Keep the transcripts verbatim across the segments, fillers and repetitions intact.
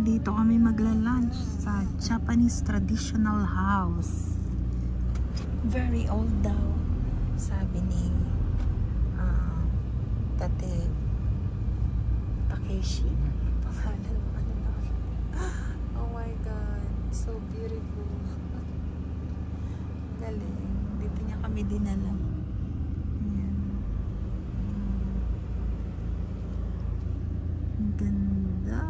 Dito kami magla-lunch sa Japanese traditional house. Very old daw, sabi ni uh, Tate Takeshi. Pangalan, ano daw? Oh my God, so beautiful. Galing. Dito niya kami dinala. Ayan. Ang ganda.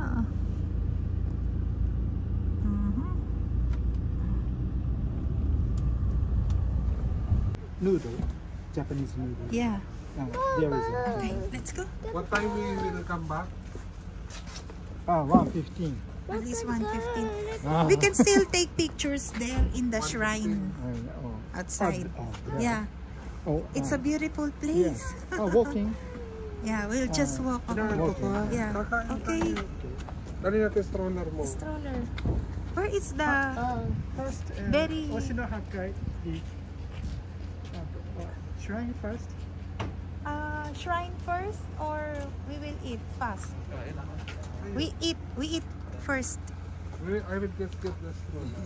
Noodle, Japanese noodle. Yeah. Uh, there is it. Okay, let's go. What time we will come back? Ah, one fifteen. At least one fifteen. Ah. We can still take pictures there in the shrine Uh, oh. outside. Oh, Yeah. Oh, It's a uh, beautiful yeah. place. Oh, walking. Yeah, we'll just walk Ano, over. ito pa? Yeah. Kakain Okay. tayo. Dali natin stroller mo. Stroller. Where is the Uh, first, uh, Very- Oshino Hakkai, the uh, uh, shrine first. uh, shrine first, or we will eat fast? We eat. We eat first. We- I will just get the stroller.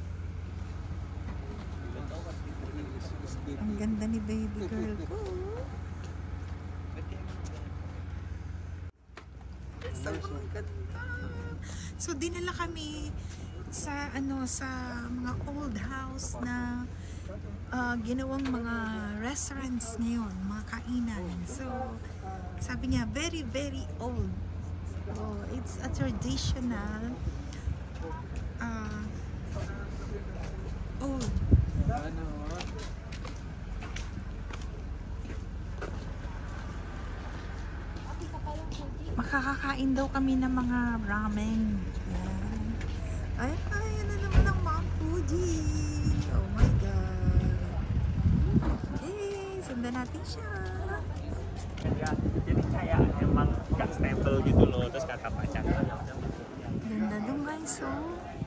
Ang ganda ni baby girl ko. Sobrang ganda. So dinala kami sa ano sa mga old house na uh, ginawang mga restaurants ngayon, mga kainan. So sabi niya very very old. So it's a traditional uh, old. Makakakain daw kami ng mga ramen. Ayan. Ay, ay, ano naman ang Mount Fuji. Oh my God. Okay, sundan natin siya. Jadi kayak emang gak stable gitu loh, terus kakak baca. Ganda dong guys, oh.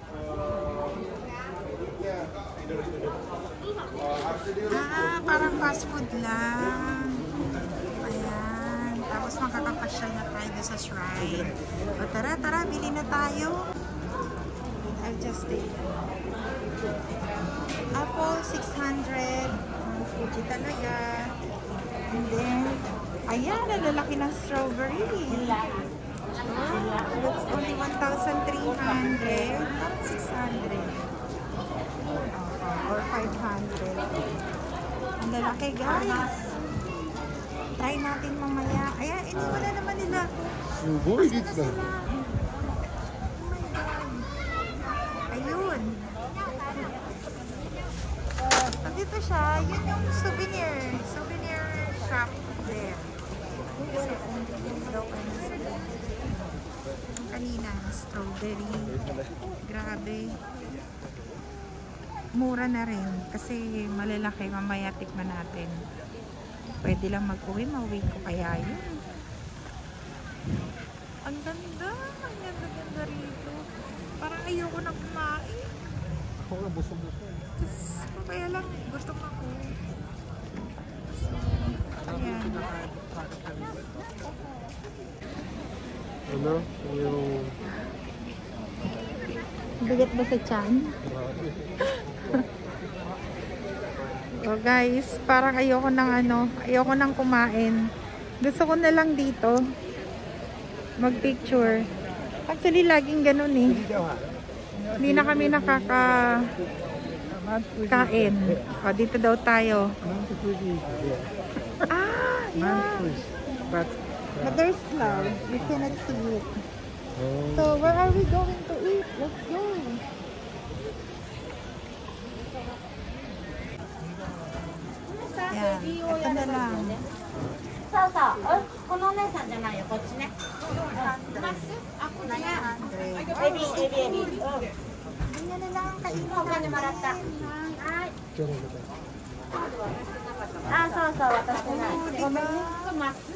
Ah, parang fast food lang. Ayan. Tapos makakapasyal na tayo sa shrine. O tara, tara, bili na tayo. I'll just take apple, six hundred. Ang Fuji talaga. And then, ayan, ang lalaki ng strawberry. That's only one thousand three hundred. six hundred. Or five hundred. Ang lalaki, guys. Try natin mamaya. Ayan, iniwan na naman nila. Suboy, Nasaan it's na sila? Oh my God. Ayun. Nandito siya. Yun yung souvenir. Souvenir shop there. Kanina, strawberry. Grabe. Mura na rin. Kasi malalaki. Mamaya tikman natin. Pwede lang mag-uwi, mauwi ko kaya yun. Ang ganda, ang ganda-ganda rito. Parang ayoko na kumain. Ako nga, busog na ko. Kaya lang, gusto ko ako. Ayan. Ano? Yung... Bigat ba sa tiyan? Oh guys, parang ayoko nang ano, ayoko nang kumain. Gusto ko na lang dito mag-picture. Actually, laging ganun eh. Hindi na kami nakaka-kain. O, dito daw tayo. Ah, yeah. But But there's cloud. We cannot see it. So, where are we going to eat? Let's go. Yan, ito na lang. そうそう、おこのお姉さんじゃないよ、こっちね。エビ、エビ、エビ。うん。 Ganyan na lang ang kainin お金もらった。はい。あ、そうそう、私ない。ごめんね。マス。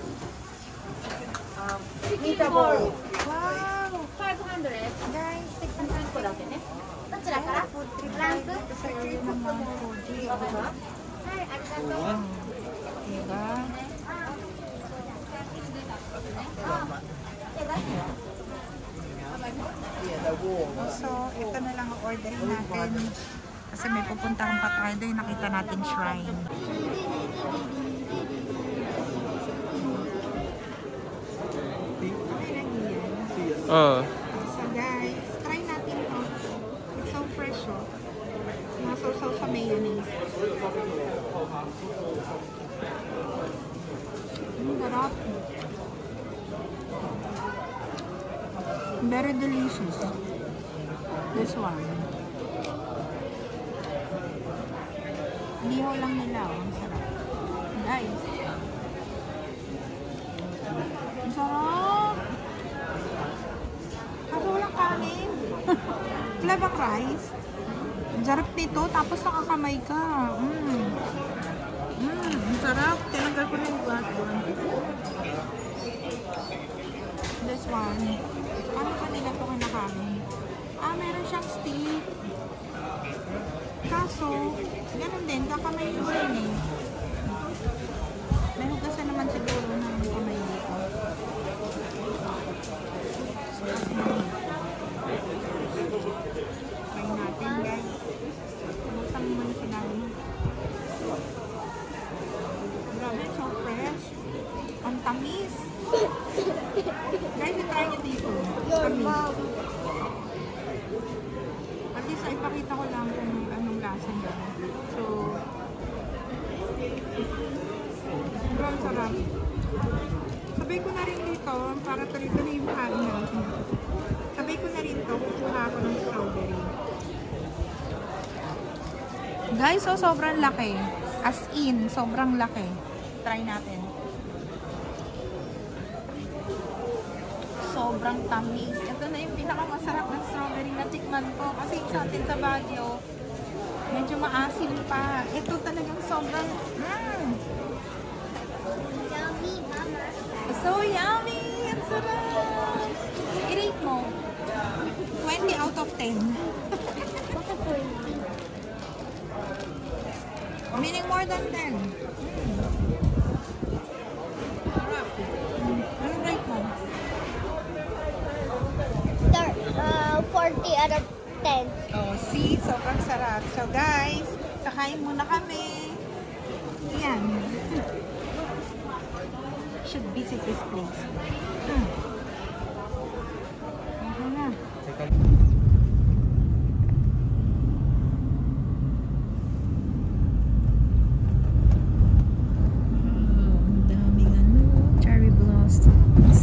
ミートボール。 Wow! ごひゃく。 Guys, tignan いっこだけね。どちらから？ food trip フランス。 tayo sa area ng Mount Fuji. はい、ありがとう。 Diba? So, ito na lang ang orderin natin. Kasi may pupuntahan pa tayo doon. Nakita natin shrine. Okay lang yan. Ah. So guys, try natin to. It's so fresh, oh. Nasaw-saw sa mayonnaise. Ang sarap. Very delicious. This one. Lihaw lang nila, oh. Ang sarap. Guys. Ang sarap. Kaso walang kanin. Wala bang rice? Ang sarap nito, tapos nakakamay ka. Mmm. Mmm, ang sarap. Tinanggal ko na yung buhat doon. This one. Paano pa nila ito kinakain? Ah, meron siyang steak. Kaso, ganun din, kakamay mo rin eh. May hugasan naman siguro ng kamay dito. So, kasi naman. Try natin, guys. Buksan mo muna sinabi mo. Grabe, so fresh. Ang tamis. Guys, try nyo dito. Tamis. At least, ipakita ko lang kung anong lasa niya. So, sobrang sarap. Sabay ko na rin dito, para tuloy-tuloy yung kain natin. Sabay ko na rin to, kukuha ako ng strawberry. Guys, so sobrang laki. As in, sobrang laki. Try natin. Sobrang tamis. Ito na yung pinakamasarap na strawberry na tikman ko. Kasi sa atin sa Baguio, medyo maasim pa. Ito talagang sobrang, mmm. Yummy, mama. So yummy! Ang sarap! I-rate mo. twenty out of ten. Meaning more than ten. Mm. Sarap. Mm. Anong rate mo? Thir- uh, forty out of ten. Oh, see? Sobrang sarap. So guys, kakain muna kami. Yan. Should visit this place. Hmm. Ito na. Ang daming ano, cherry blossoms.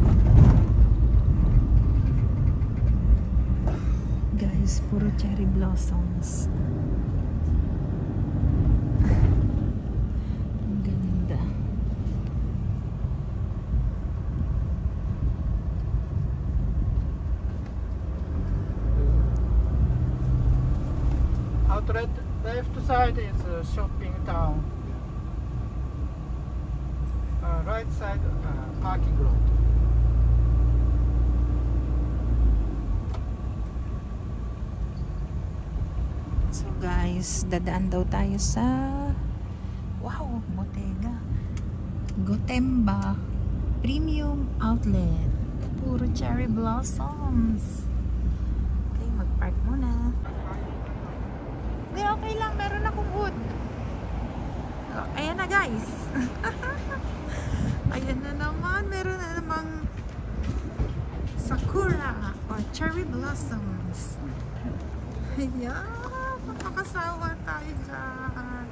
Guys, puro cherry blossoms. Ang ganda. Outlet left side is a shopping town. Uh, right side uh, parking lot. So guys, dadaan daw tayo sa wow, Bottega Gotemba Premium Outlet. Puro cherry blossoms. Okay, mag-park muna. Hindi, okay lang. Meron akong wood. Oh, ayan na guys. Ayan na naman. Meron na namang sakura o cherry blossoms. Ayan. Makakasawa tayo dyan.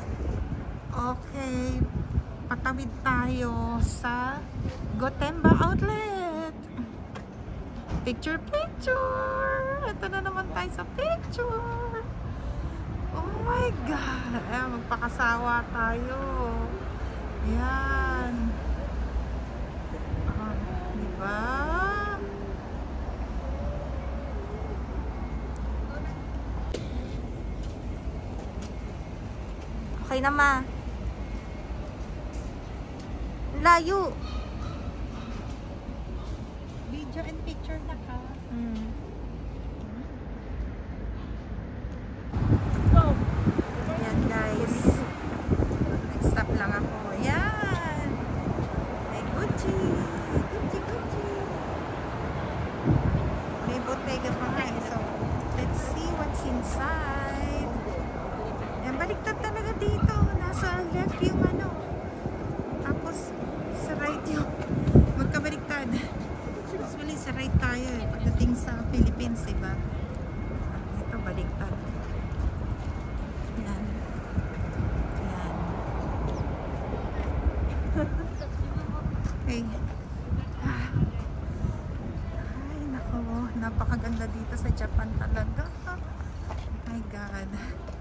Okay. Patawid tayo sa Gotemba Outlet. Picture, picture! Ito na naman tayo sa picture. Oh my God! Ayan, magpakasawa tayo. Ayan. Ah, diba? Okay na, ma. Layo. Video and picture na ka. Mm. Ayan guys. Next stop lang ako. Ayan. May Gucci. Gucci, Gucci. May Bottega. Bottega pa nga eh. So, let's see what's inside. Yan, baliktad talaga dito. Nasa left yung ano. Tapos, sa right yung magkabaliktad. Usually, sa right tayo eh. Pagdating sa Philippines, diba? Ito, baliktad. Yan. Yan. Okay. Ay, nako. Napakaganda dito sa Japan talaga. Oh my God.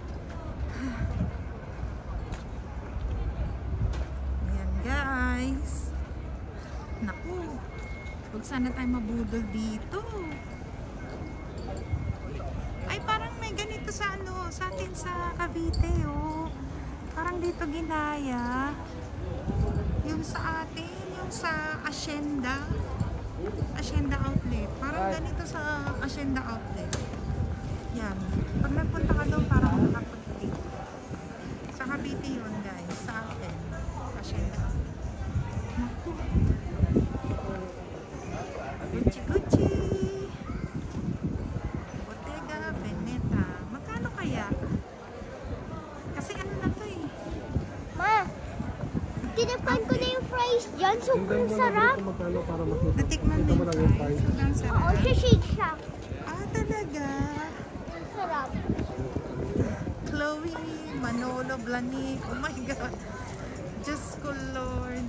Ayan, guys. Naku. Huwag sana tayo mabudol dito. Ay, parang may ganito sa ano, sa atin sa Cavite, oh. Parang dito ginaya. Yung sa atin, yung sa Hacienda. Hacienda Outlet. Parang ganito sa Hacienda Outlet. Yan. Pag nagpunta ka doon, parang nakapunta dito. Sa Cavite yun, guys. Sa atin. Hacienda Outlet. Naku. Gucci Gucci. Bottega Veneta. Magkano kaya? Kasi ano na to eh. Ma, tinapkan ko na yung fries dyan. Sobrang sarap. Magkano para makita. Natikman mo yung fries. Sobrang Oo, sarap. sa Shake Shack. Ah, talaga? Sarap. Chloe, Manolo, Blani. Oh my God. Diyos ko, Lord.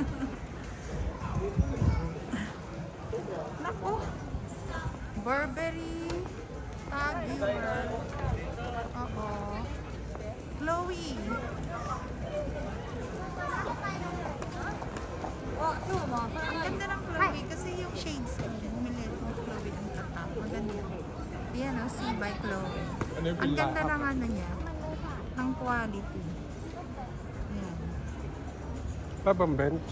Naku. Burberry. Taguer. Oo. Chloe. Ang ganda ng Chloe kasi yung shades ko. Bumili ko Chloe ang tatak. Maganda. Ayan o, see by Chloe. Ang ganda ng ano niya. Ng quality. Ayan. Tabang bench.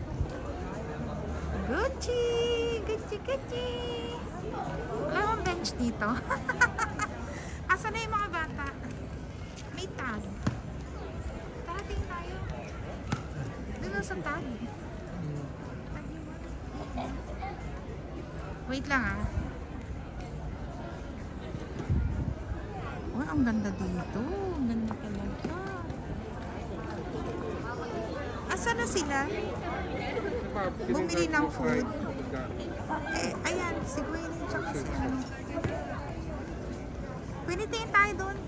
Gucci! Gucci, Gucci! Wala bang bench dito? Asa na yung mga bata? May tag. Tara, tingin tayo. Doon sa tag. Tag yun. Wait lang ah. Oh, ang ganda dito. Ang ganda talaga. Asa na sila? Bumili ng food. Eh, ayan, si Gwyneth tsaka si ano. Gwyneth, tingin tayo doon.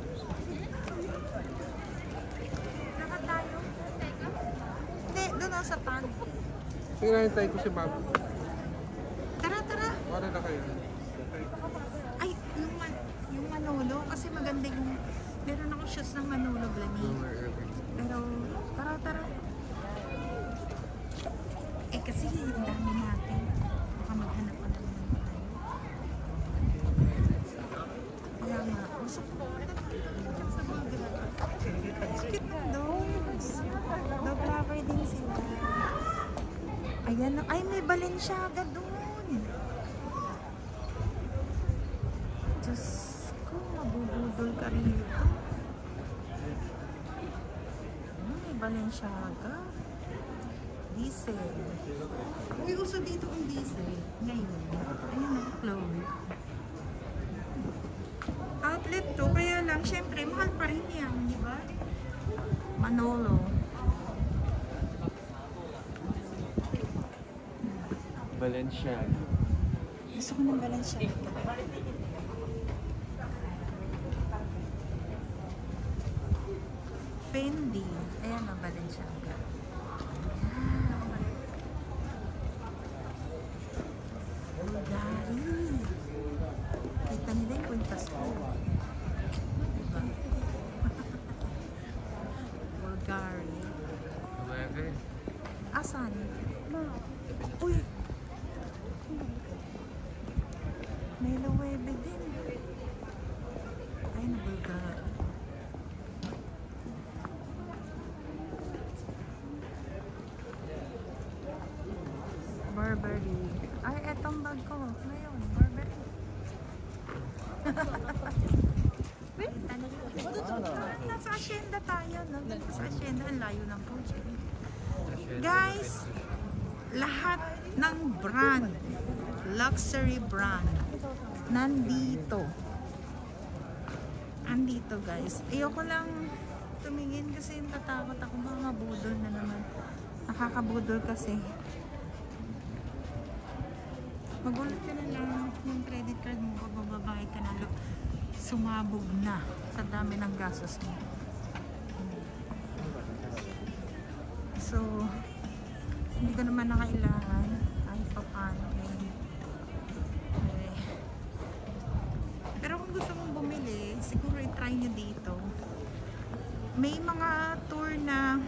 Lakad tayo. Hindi, doon ako sa tag. Tingnan tayo ko si Bob. Tara, tara. Wala na kayo. Ay, yung, man- yung Manolo. Kasi maganda yung... Meron ako shoes ng Manolo, Blani. Pero, tara, tara. Eh, kasi ang dami natin. Baka maghanap pa naman tayo. Kaya nga, gusto ko. Sa mga cute ng dogs. Dog lover din sila. Ayan, ay may Balenciaga doon. Diyos ko, mabubudol ka rito. May Balenciaga. Diesel. Uy, uso dito ang diesel. Ngayon. Ayun na, Chloe. Outlet to, kaya lang, syempre, mahal pa rin yan, di ba? Manolo. Balenciaga. Gusto ko ng Balenciaga. Fendi. Ayan ang Balenciaga. Bulgari. Kita nila yung kwintas ko. Diba? Bulgari. Asan? Uy! May Loewe din. Ay, na Bulgari. Burberry. Ay, etong bag ko. Ngayon, Burberry. Wait, ano? Nasa Hacienda tayo, no? Nasa Hacienda, ang layo ng coach. Guys, lahat ng brand, luxury brand, nandito. Andito guys. Ayoko lang tumingin kasi tatakot ako baka mabudol na naman. Nakakabudol kasi. Magulat ka na lang yung credit card mo, bababayad ka na, sumabog na sa dami ng gastos mo. So, hindi ko naman nakailangan kahit pa paano. Eh. Okay. Pero kung gusto mong bumili, siguro i-try nyo dito. May mga tour na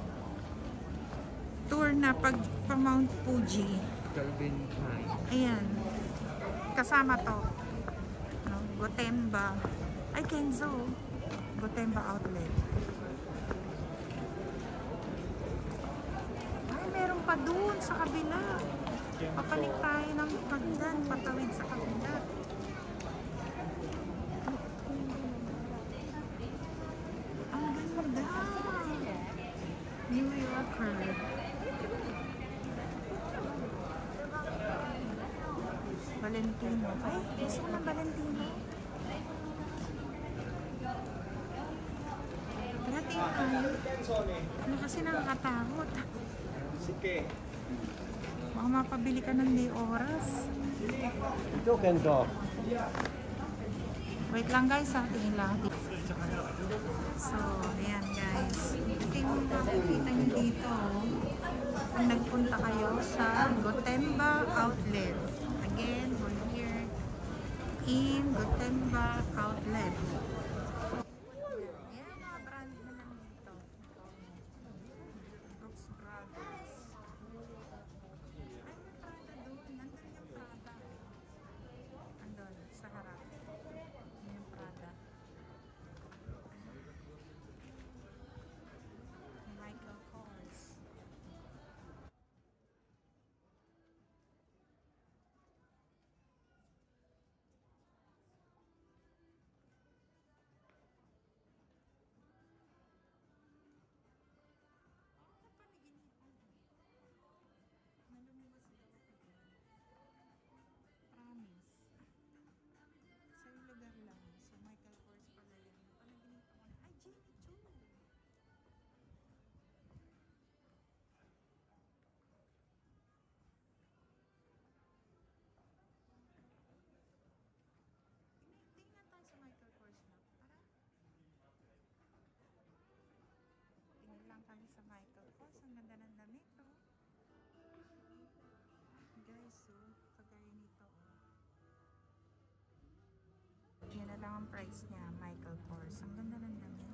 tour na pag pa Mount Fuji. Calvin Klein. Ayan. Kasama to. No? Gotemba. Ay, Kenzo. Gotemba Outlet. Ay, meron pa dun sa kabila. Papalit tayo ng pagdan. Patawid sa kabila. Ang ganda. New Yorker. Valentino. Ay, gusto ko ng Valentino. Parating tayo. Ano kasi nakakatakot. Sige. Baka mapabili ka ng di oras. Ito ganito. Wait lang guys ha, tingin lang. So, ayan guys. Ito yung makikita nyo dito. Kung nagpunta kayo sa Gotemba Outlet. Again, we're here in Gotemba Outlet. Ayan, mga brand na lang dito. Brooks Brothers. Ay, may Prada doon. Nandun yung Prada. Andun, sa harap. Yun yung Prada. Michael Kors. Promise. Sa yung lugar lang. So, Michael Kors pala yun. Panaginip ako na, ay, Jimmy Choo! Tingnan tayo sa Michael Kors na. Tara. Tingnan lang kami sa Michael Kors. Ang ganda ng damit, oh. Guys, so, kagaya nito, oh. Yan na lang ang price niya, Michael Kors. Ang ganda ng damit.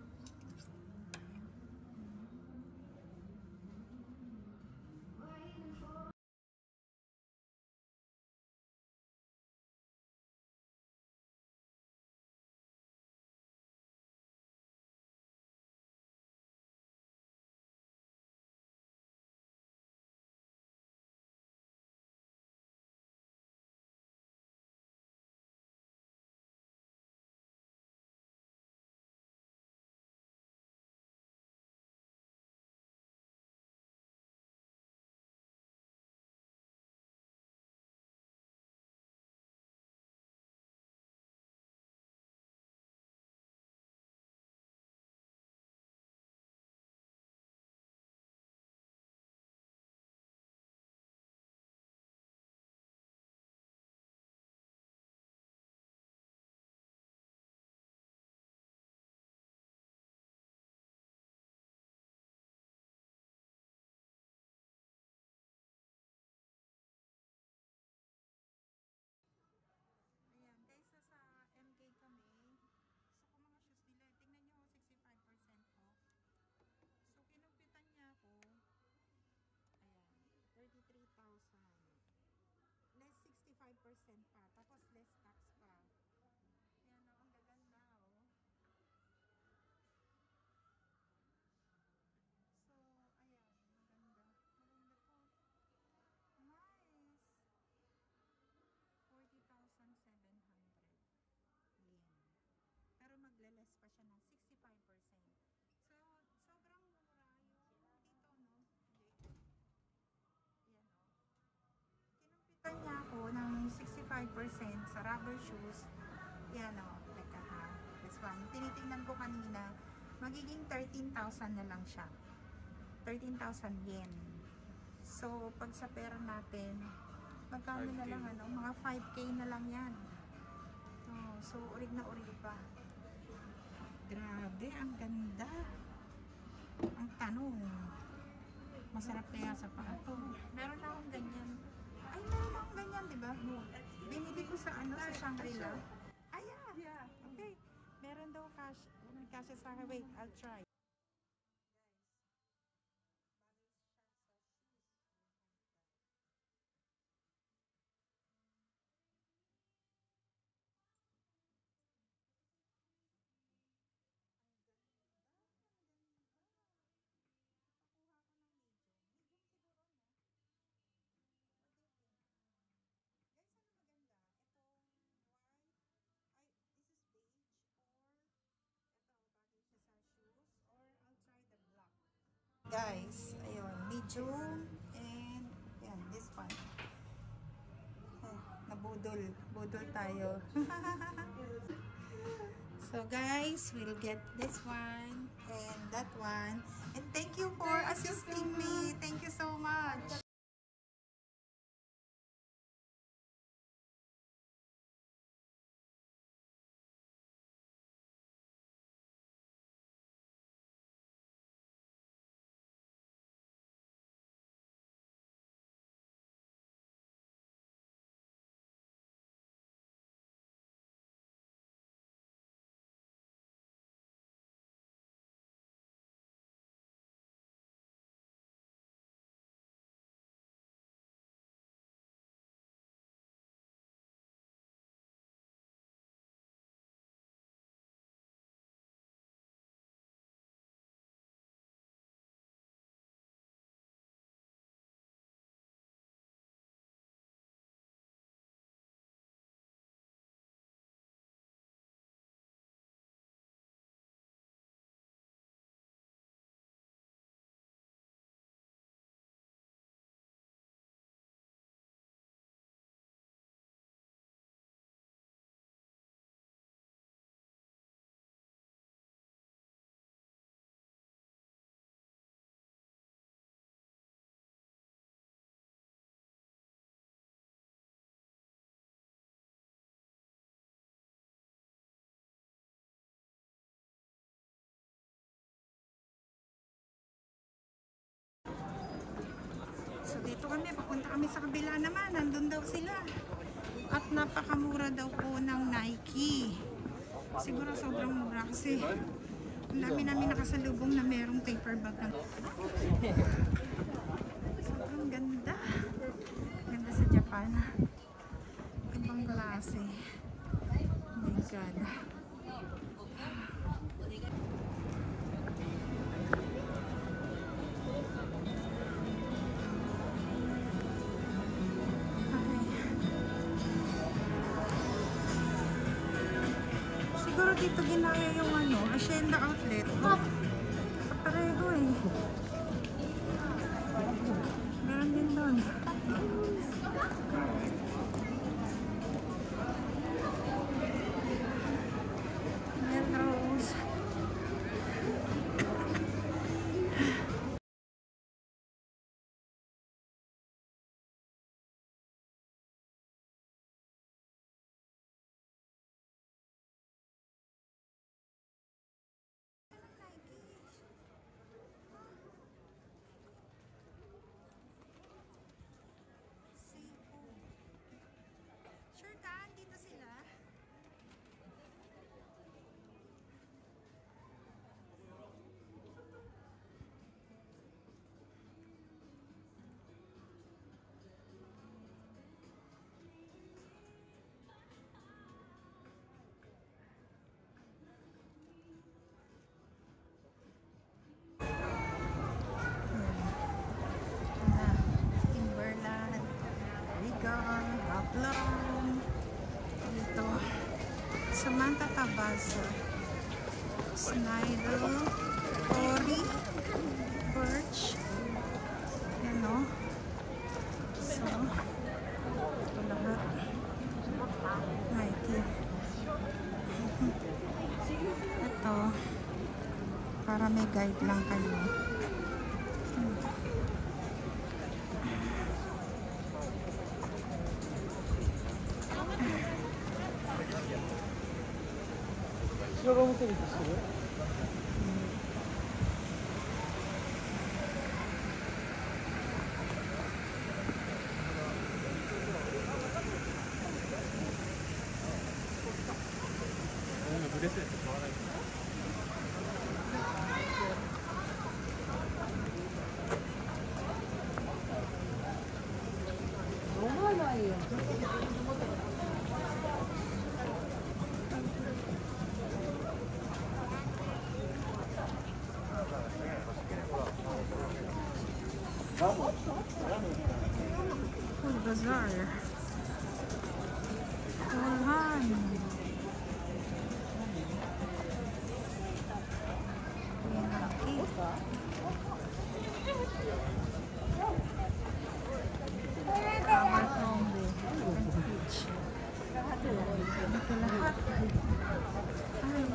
Ayan, guys, so sa M K kami. So, kung mga shoes nila, tingnan nyo, sixty-five percent off. So, kinumpitan niya ako. Ayan, thirty-three thousand. Less sixty-five percent pa. Tapos less tax pa. Ayan, oh, ang gaganda, oh. So, ayan, maganda. Maganda po. Nice. forty thousand seven hundred yen. Pero magle-less pa siya ng sixty-five percent. So, sobrang mura yung dito, no? Yan, oh. Kinumpitan niya ako ng sixty-five twenty-five percent sa rubber shoes. Yan o, teka ha. This one, tinitingnan ko kanina, magiging thirteen thousand na lang siya. thirteen thousand yen. So, pag sa pera natin, magkano na lang, ano, mga five K na lang yan. Oh, so, urig na urig pa. Grabe, ang ganda. Ang tanong, masarap kaya sa paa to. Meron na akong ganyan. Ay, meron na akong ganyan, diba? Binili ko sa ano, sa Shangri-La. Ayan, yeah. Okay. Meron daw cash. Cash sa akin. Wait, I'll try. Guys, ayun, medium and yan, this one. Oh, nabudol, budol tayo. So guys, we'll get this one and that one. And thank you for assisting me. Thank you so much. So dito kami, papunta kami sa kabila naman, nandun daw sila. At napakamura daw po ng Nike. Siguro sobrang mura kasi ang dami namin nakasalubong na merong paper bag. Sobrang ganda. Ganda sa Japan. Ibang klase. Oh my God. Siguro dito ginaya yung ano, Hacienda Outlet. Oh, pareho eh. Meron din doon. Melrose. Sure ka? Dito sila? Timberland, Regal, Revlon. Dito, Samantha Tabasa, Snyder, Ori, Birch, yan o. So, ito lahat. para may guide lang kayo. Food bazaar. Kulhan. Ito lahat. Ay.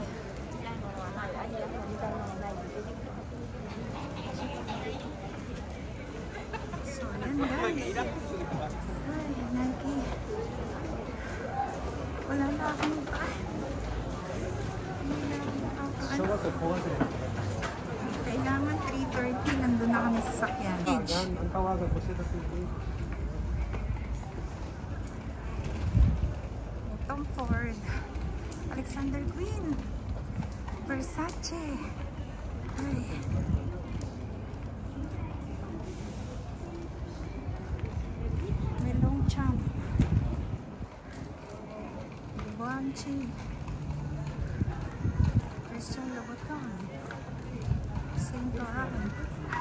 So, yan guys. Ay, Nike. Wala na akong pa. Kailangan three thirty. Nandun na kami sa sakyan. Ang tawagan ko sila si Tom Ford, Alexander Queen, Versace. Ay. May Longchamp, Givenchy, Christian Louboutin, Saint Laurent.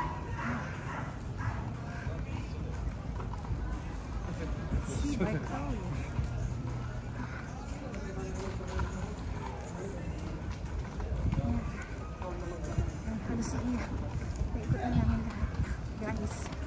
See by Chloe. Halos iya. Naikot na namin lahat. Guys.